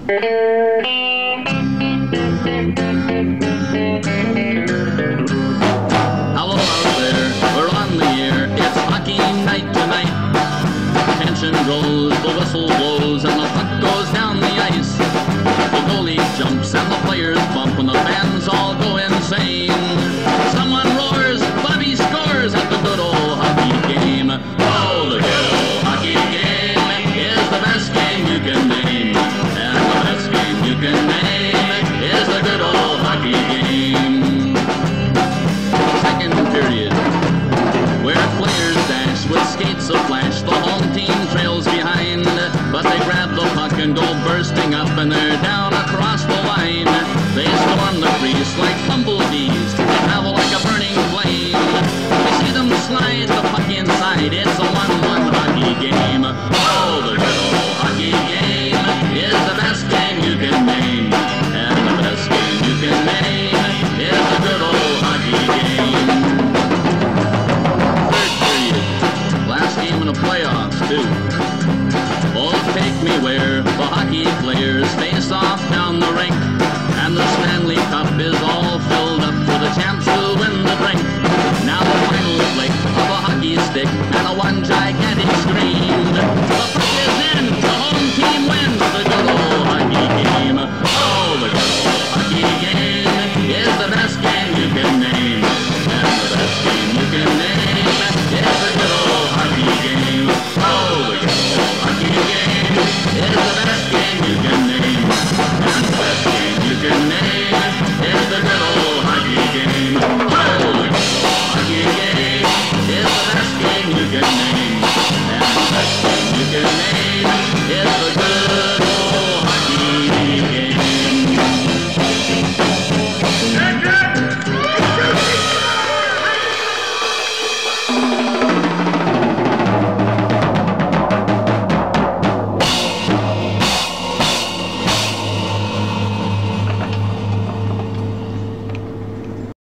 Hello out there, we're on the air. It's hockey night tonight. Tension grows, the whistle blows, and the puck goes down the ice. The goalie jumps and the players bump, and the fans all go insane. Someone roars, Bobby scores at the good old hockey game. Oh, the good old hockey game is the best game you can name. And the best game you can name is the good old hockey game. Second period, where players dash with skates aflash. The home team trails behind, but they grab the puck and go bursting up, and they're down across the line. They storm the crease like bumblebees, they travel like a burning flame. You see them slide the puck inside, it's a 1-1 hockey game. Oh, the good old hockey game is the best game you can name. And the best game you can name is the good old hockey game. Third period, last game in the playoffs, too. Oh, take me where the hockey players face off down the rink, and the Stanley Cup is all filled up for the champs who win the drink. Now the final flick of a hockey stick and a one gigantic scream. The puck is in, the home team wins the good old hockey game. Oh, the good old hockey game is the best game you can name. And the best game you can name is the good old hockey game. Oh, the good old hockey game is the best game you can name. And the best game you can name is the good old hockey game. Oh, the good old hockey game is the best game you can name. And the best game you can name is the good old hockey game.